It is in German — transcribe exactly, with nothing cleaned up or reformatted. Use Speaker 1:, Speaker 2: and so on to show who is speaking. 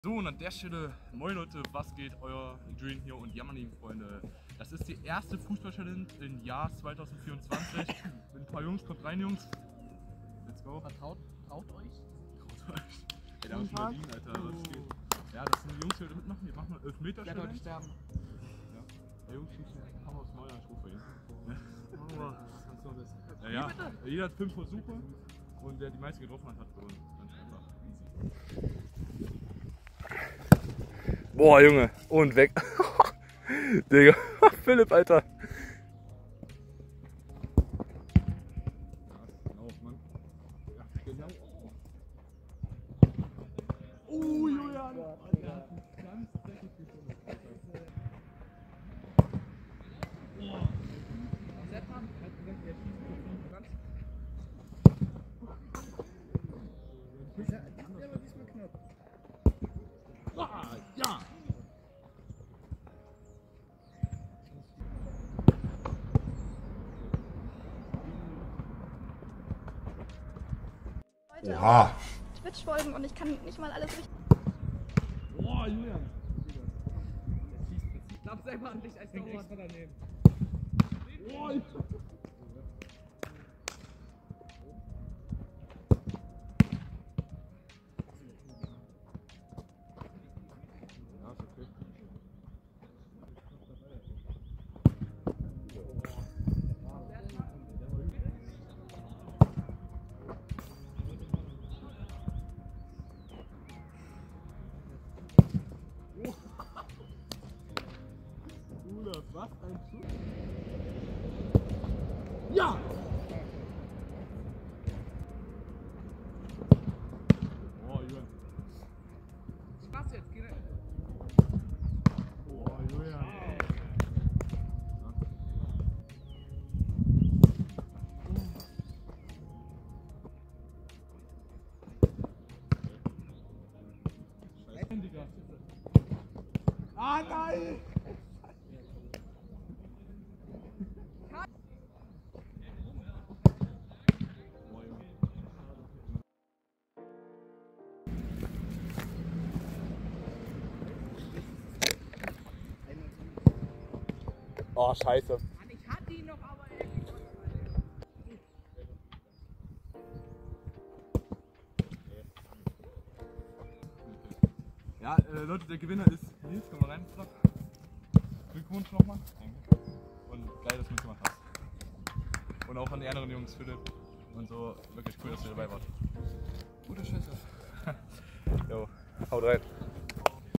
Speaker 1: So, und an der Stelle, moin Leute, was geht? Euer Julien hier und Jammern, Freunde. Das ist die erste Fußball-Challenge im Jahr zweitausendvierundzwanzig. Mit ein paar Jungs, kommt rein, Jungs. Let's go.
Speaker 2: Vertraut, traut euch.
Speaker 1: Traut euch. Ey, da muss man Berlin, Alter, was geht? Ja, das sind die Jungs, die heute mitmachen. Wir machen Elfmeterschießen.
Speaker 2: Heute sterben.
Speaker 1: Ja. Der Jungs schießt haben wir aufs Neue, ich rufe ihn.
Speaker 2: Ja. Kannst du noch wissen.
Speaker 1: Ja, ja. Jeder hat fünf Versuche und der die meisten getroffen hat, hat gewonnen. Ganz einfach. Easy. Boah, Junge, und weg. Digga, Philipp, Alter. Lauf, Mann. Ja, genau. Oh, Julian. Ganz dreckig gefunden. Boah.
Speaker 2: Seppmann hat gesagt, er schießt mit ganz. Der war diesmal knapp.
Speaker 1: Ah, ja.
Speaker 3: Oha. Twitch folgen und ich kann nicht mal alles richtig.
Speaker 1: Boah, Julian.
Speaker 2: Ich glaube selber an dich als Torwart. Daneben.
Speaker 1: Boah, was ein Schuss? Ja! Oh, Julian.
Speaker 2: Spaß jetzt, geh rein.
Speaker 1: Oh, Julian. Scheiße, Digga. Ah, nein! Oh, scheiße.
Speaker 2: Mann, ich hatte ihn noch, aber er geht.
Speaker 1: Ja, äh, Leute, der Gewinner ist Nils, komm mal rein, Bruder. Glückwunsch nochmal. Und geil, dass du mitgemacht hast. Und auch an die anderen Jungs, Philipp und so. Wirklich cool, dass ihr dabei wart.
Speaker 2: Gute Schüsse.
Speaker 1: Jo, haut rein.